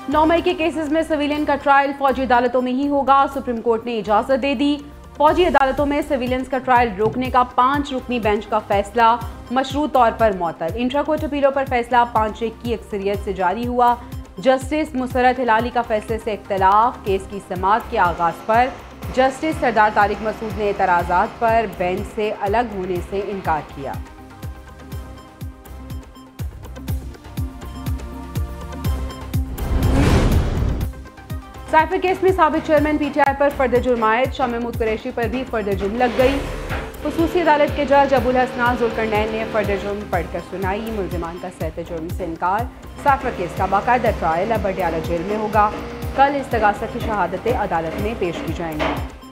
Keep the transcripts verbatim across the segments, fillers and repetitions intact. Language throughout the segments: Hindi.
नौ मई के केसेस में सिविलियन का ट्रायल फौजी अदालतों में ही होगा। सुप्रीम कोर्ट ने इजाजत दे दी। फौजी अदालतों में सिविलियंस का ट्रायल रोकने का पांच रुकनी बेंच का फैसला मशरूत तौर पर मुअत्तल। इंट्रा कोर्ट अपीलों पर फैसला पांच एक की अक्सरियत से जारी हुआ। जस्टिस मुसरत हिलाली का फैसले से इख्तलाफ। केस की समाअत के आगाज पर जस्टिस सरदार तारिक मसूद ने एतराज़ात पर बेंच से अलग होने से इनकार किया। साइफर केस में साबिक चेयरमैन पीटीआई पर फर्द जुर्मायत। शाह महमूद कुरैशी पर भी फर्द जुर्म लग गई। खुसूसी अदालत के जज अबुल हसनान जुल्करनैन ने फर्द जुर्म पढ़कर सुनाई। मुल्जिमान का सहते जुर्म से इनकार। साइफर केस का बाकायदा ट्रायल अब पटियाला जेल में होगा। कल इस्तगासा की शहादतें अदालत में पेश की जाएंगी।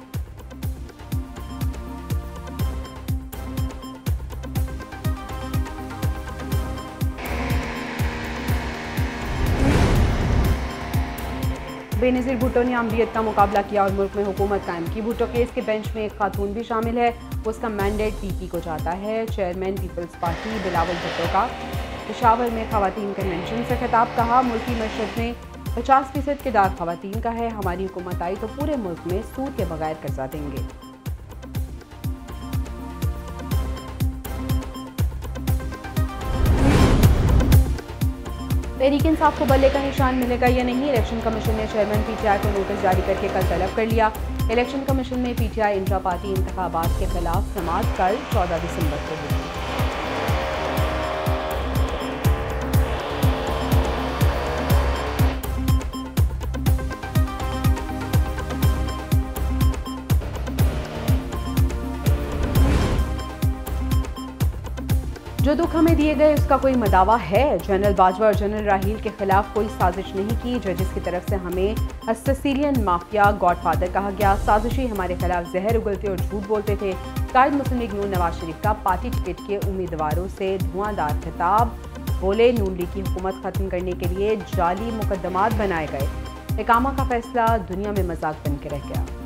बेनज़ीर भुट्टो ने अमरीत का मुकाबला किया और मुल्क में हुकूमत कायम की। भुट्टो केस के बेंच में एक खातून भी शामिल है। उसका मैंडेट पीपी को जाता है। Chairman people's party Bilawal Bhutto का पेशावर में खवातीन कन्वेंशन से खिताब। कहा, मुल्की मशरत में पचास फीसद किरदार खवातीन का है। हमारी हुकूमत आई तो पूरे मुल्क में सूद के बगैर कर्जा देंगे। तहरीक इंसाफ को बल्ले का निशान मिलेगा या नहीं, इलेक्शन कमीशन ने चेयरमैन पीटीआई को नोटिस जारी करके कल तलब कर लिया। इलेक्शन कमीशन में पीटीआई इंट्रा पार्टी इंतखाबात के खिलाफ समाअत कल चौदह दिसंबर को होगी। जो दुख हमें दिए गए उसका कोई मदावा है। जनरल बाजवा और जनरल राहील के खिलाफ कोई साजिश नहीं की। जजेस की तरफ से हमें सिसिलियन माफिया गॉडफादर कहा गया। साजिशी हमारे खिलाफ जहर उगलते और झूठ बोलते थे। कायद मुस्लिम लीग नून नवाज शरीफ का पार्टी टिकट के उम्मीदवारों से धुआंधार खिताब। बोले, नून लीग की हुकूमत खत्म करने के लिए जाली मुकदमात बनाए गए। इकामा का फैसला दुनिया में मजाक बन के रह गया।